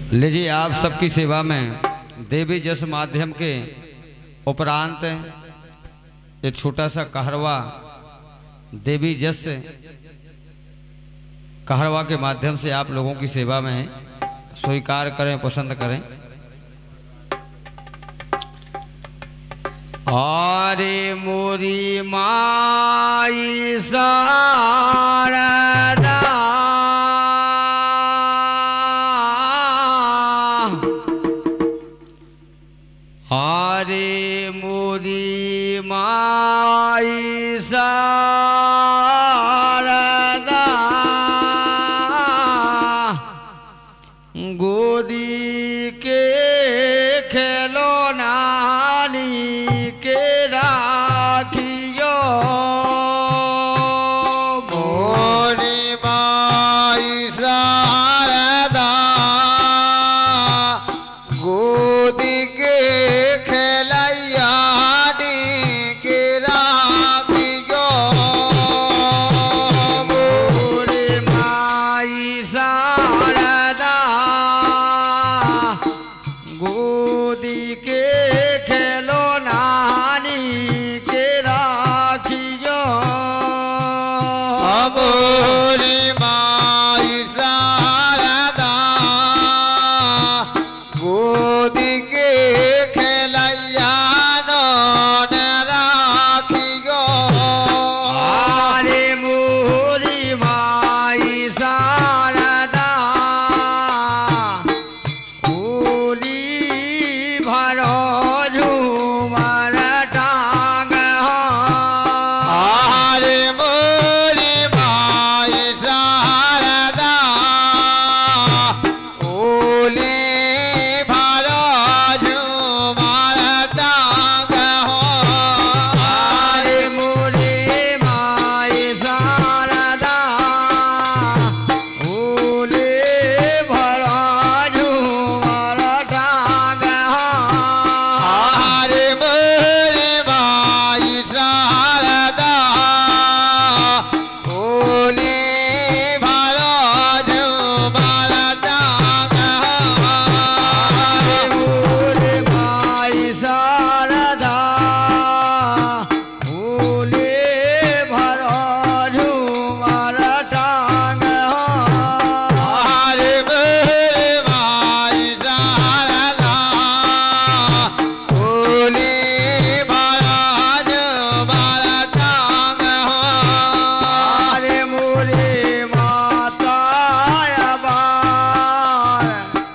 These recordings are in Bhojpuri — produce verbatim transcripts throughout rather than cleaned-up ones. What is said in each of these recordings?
लीजिए आप सबकी सेवा में देवी जस माध्यम के उपरांत एक छोटा सा कहरवा देवी जस कहरवा के माध्यम से आप लोगों की सेवा में है, स्वीकार करें, पसंद करें। आरे मोरी माई शारदा आरे मोरी माई शारदा गोदी के खेलो नानी के राखियो मोरी माई शारदा गोदी के खेलैया के राखियो मोरी माई शारदा गोदी के खेलो नानी के राखियो मोरी माई शारदा गोदी के खेलैया नौन राखियो आरे मोरी माई शारदा होली भरो झूमर टांग आरे मोरी माई शारदा ओली भरो झूमर टांग हो आरे मोरी माई शारदा होली भरो झूमर टांग आरे मोरी माई शारदा ओली भरो झूमर टांग आरे मोरी माई शारदा होली भरो झूमर टांग आरे मोरी माई शारदा ओली भरो झूमर टांग आरे मोरी माता अबार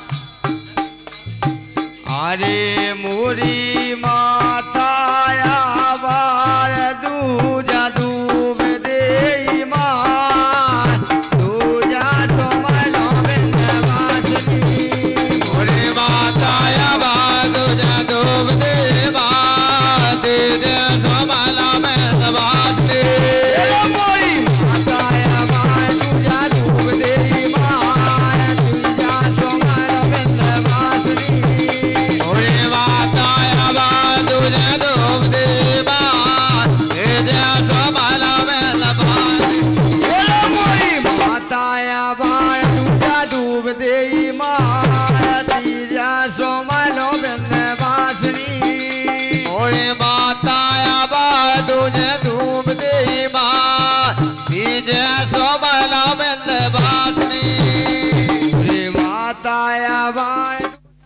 आरे मोरी माता अबार दूजा डूब दे ईमान दूजा सोमल बिंद वासनी ओरे माता आबाद तुझे डूब दे बात दे सोमला में सबाते मोरी माता अबार दूजा डूब दे ईमान दूजा सोमल बिंद वासनी ओरे माता आबाद तुझे डूब दे बात दे सोमला में सबाते बोलो मोरी माता अबार दूजा डूब दे ईमान तीजा सोमलो बिंद वासनी ओरे माता आबाद तुझे डूब दे बात दे सोमला में सबासनी रे माता अबार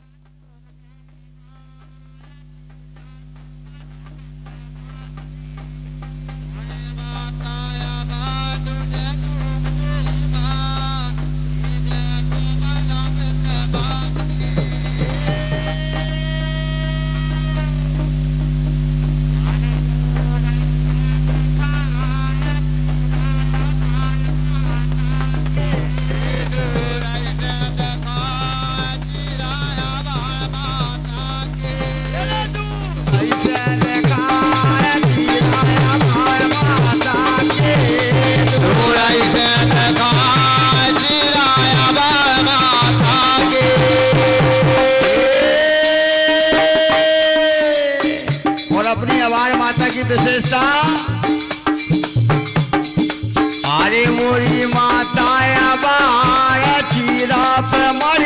ऐसे देखा चिराया भार माता के दूराई से लगा चिराया बार माता के और अपनी आवाज माता की विशेषता आरे मोरी माता अबार चीरा पर